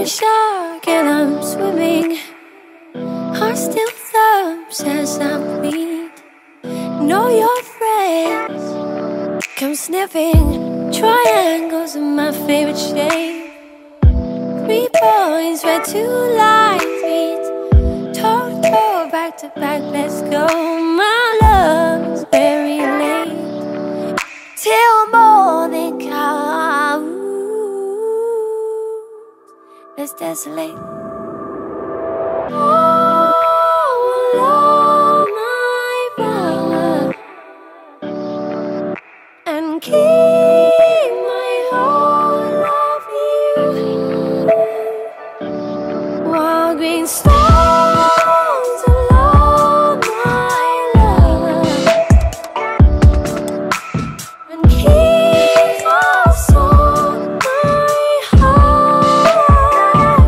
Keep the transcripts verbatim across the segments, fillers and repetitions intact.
a shark and I'm swimming. Heart still thumps as I bleed. Know your friends come sniffing. Triangles are my favorite shape. Three points where two lines meet. Toe to toe, back to back, let's go. My love is very late. Till morning comes, let's desolate. Oh, love my power and keep my whole of you. Wild green stones along my love and keep us on my heart.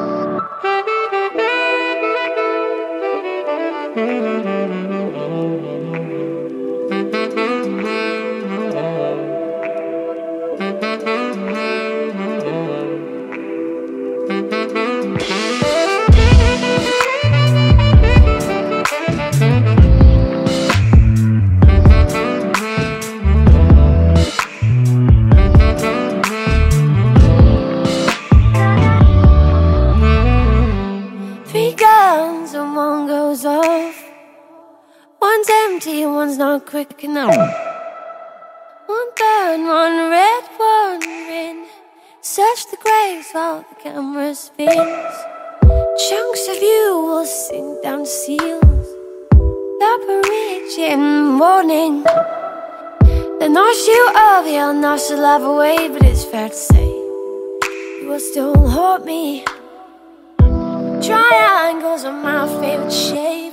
Three guns and one goes off. One's empty and one's not quick enough. One burn, one red, one rin. Search the graves while the camera spins. Chunks of you will sink down seals. Apparition warning. The nostril of your nostril love away, but it's fair to say you will still haunt me. Triangles are my favorite shape.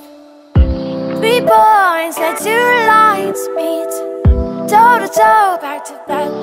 Three points where two lines meet. Toe to toe, back to back,